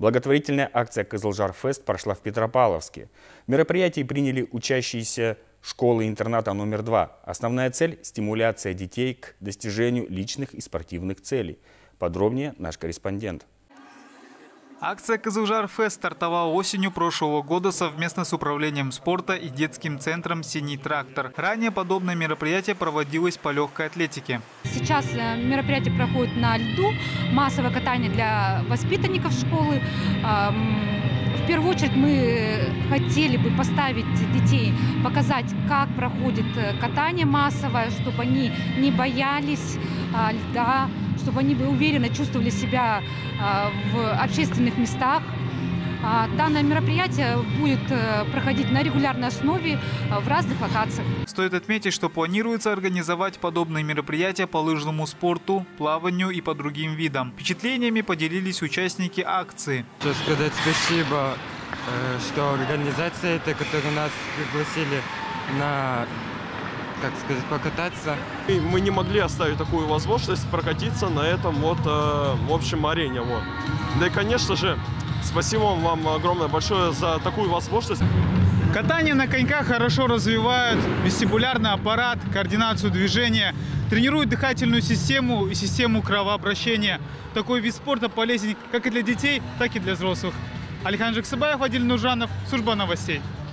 Благотворительная акция «Кызылжар-фест» прошла в Петропавловске. В мероприятии приняли учащиеся школы-интерната номер 2. Основная цель – стимуляция детей к достижению личных и спортивных целей. Подробнее наш корреспондент. Акция «Кызылжар-фест» стартовала осенью прошлого года совместно с Управлением спорта и детским центром «Синий трактор». Ранее подобное мероприятие проводилось по легкой атлетике. Сейчас мероприятие проходит на льду, массовое катание для воспитанников школы. В первую очередь мы хотели бы поставить детей, показать, как проходит катание массовое, чтобы они не боялись льда, чтобы они уверенно чувствовали себя в общественных местах. Данное мероприятие будет проходить на регулярной основе в разных локациях. Стоит отметить, что планируется организовать подобные мероприятия по лыжному спорту, плаванию и по другим видам. Впечатлениями поделились участники акции. Хочу сказать спасибо, что организация эта, которую нас пригласили на, так сказать, покататься. Мы не могли оставить такую возможность прокатиться на этом в общем арене. Да и, конечно же, спасибо вам огромное большое за такую возможность. Катание на коньках хорошо развивает вестибулярный аппарат, координацию движения, тренирует дыхательную систему и систему кровообращения. Такой вид спорта полезен как и для детей, так и для взрослых. Алихан Жаксыбаев, Адиль Нуржанов, служба новостей.